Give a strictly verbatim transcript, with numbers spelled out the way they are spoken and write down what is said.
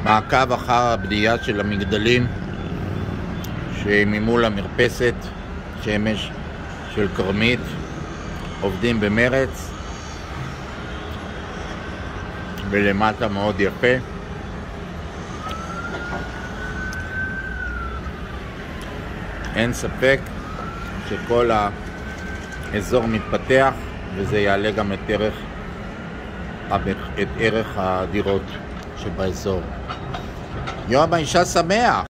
מעקב אחר הבנייה של המגדלים שממול המרפסת שמש של קרמית, עובדים במרץ ולמטה מאוד יפה. אין ספק שכל האזור מתפתח וזה יעלה גם את ערך, את ערך הדירות שבאזור. יום האישה שמח!